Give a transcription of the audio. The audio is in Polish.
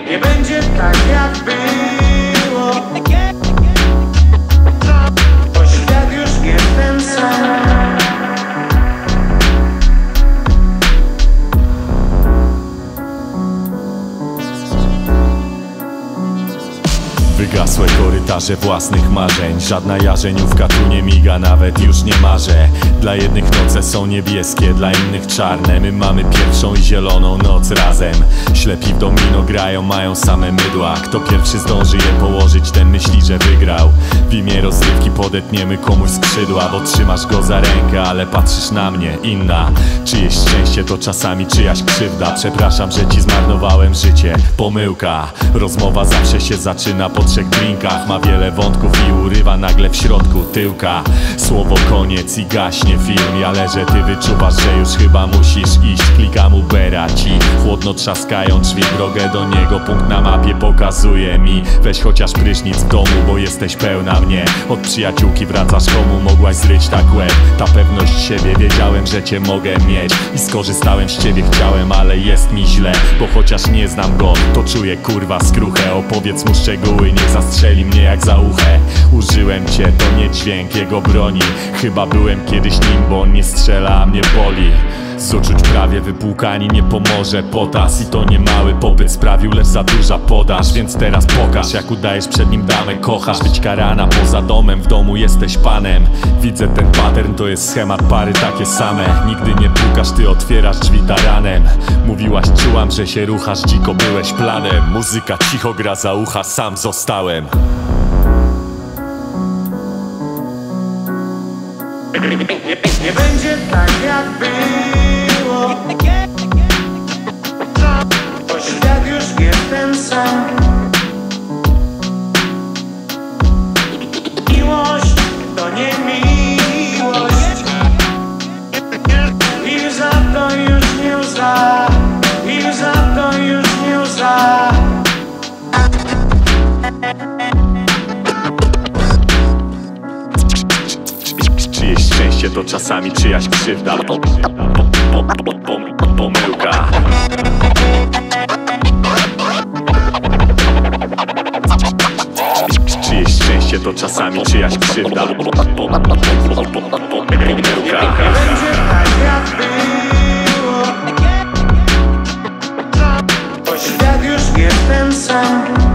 Nie będzie tak jak było, bo świat już nie ten sam. Wygasłe korytarze własnych marzeń. Żadna jarzeniówka tu nie miga, nawet już nie marzę. Dla jednych noce są niebieskie, dla innych czarne. My mamy pierwszą i zieloną noc razem. Ślepi w domino grają, mają same mydła. Kto pierwszy zdąży je położyć, ten myśli, że wygrał. W imię rozrywki podetniemy komuś skrzydła, bo trzymasz go za rękę, ale patrzysz na mnie, inna. Czyjeś szczęście to czasami czyjaś krzywda. Przepraszam, że ci zmarnowałem życie, pomyłka. Rozmowa zawsze się zaczyna po 3 drinkach. Ma wiele wątków i urywa nagle w środku tyłka. Słowo koniec i gaśnie film. Ja leżę, ty wyczuwasz, że już chyba musisz iść. Klikam Ubera, ci chłodno trzaskają drzwi. Drogę do niego punkt na mapie pokazuje mi. Weź chociaż prysznic w domu, bo jesteś pełna mnie. Od przyjaciółki wracasz komu mogłaś zryć tak łeb. Ta pewność siebie, wiedziałem, że cię mogę mieć. I skorzystałem z ciebie, chciałem, ale jest mi źle. Bo chociaż nie znam go, to czuję kurwa skruchę. Opowiedz mu szczegóły, niech zastrzeli mnie jak za uchę. Użyłem cię, to nie dźwięk jego broni. Chyba byłem kiedyś nim, bo on nie strzela, a mnie boli. Z uczuć prawie wypłukani nie pomoże potas. I to nie mały popyt sprawił, lecz za duża podaż. Więc teraz pokaż, jak udajesz przed nim damę. Kochasz być karana poza domem, w domu jesteś panem. Widzę ten pattern, to jest schemat pary takie same. Nigdy nie pukasz, ty otwierasz drzwi taranem. Mówiłaś, czułam, że się ruchasz, dziko byłeś planem. Muzyka cicho gra za ucha, sam zostałem. Nie będzie tak jak było, bo świat już nie ten sam. Miłość to nie miłość i za to już nie łza, i za to już nie łza. Czyjeś szczęście to czasami czyjaś krzywda. Pomyłka. Czyjeś szczęście to czasami czyjaś krzywda. Pomyłka. Nie będzie tak jak było, bo świat już nie ten sam.